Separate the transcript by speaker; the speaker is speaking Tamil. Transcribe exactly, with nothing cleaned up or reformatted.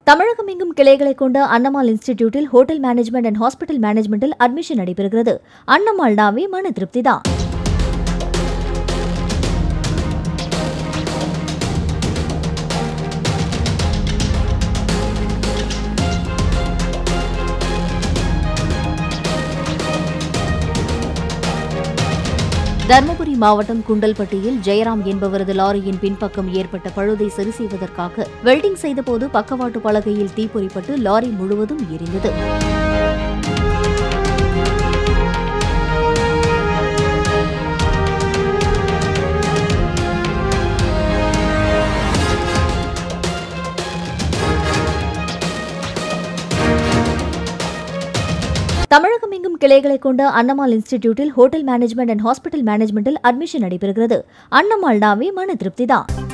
Speaker 1: தமிழகம் எங்கும் கிளைகளை கொண்ட அன்னமால் இன்ஸ்டிடியூட்டில் ஹோட்டல் மேனேஜ்மெண்ட் அண்ட் ஹாஸ்பிட்டல் மேனேஜ்மெண்டில் அட்மிஷன் நடைபெறுகிறது. அன்னமால் நாவே மன திருப்திதான். தர்மபுரி மாவட்டம் குண்டல்பட்டியில் ஜெயராம் என்பவரது லாரியின் பின்பக்கம் ஏற்பட்ட பழுதை சரி செய்வதற்காக வெல்டிங் செய்தபோது பக்கவாட்டு பலகையில் தீப்பொறிப்பட்டு லாரி முழுவதும் எரிந்தது. தமிழகம் எங்கும் கிளைகளை கொண்ட அன்னமால் இன்ஸ்டிடியூட்டில் ஹோட்டல் மேனேஜ்மெண்ட் அண்ட் ஹாஸ்பிட்டல் மேனேஜ்மெண்டில் அட்மிஷன் நடைபெறுகிறது. அன்னமால் நாவே மன திருப்திதான்.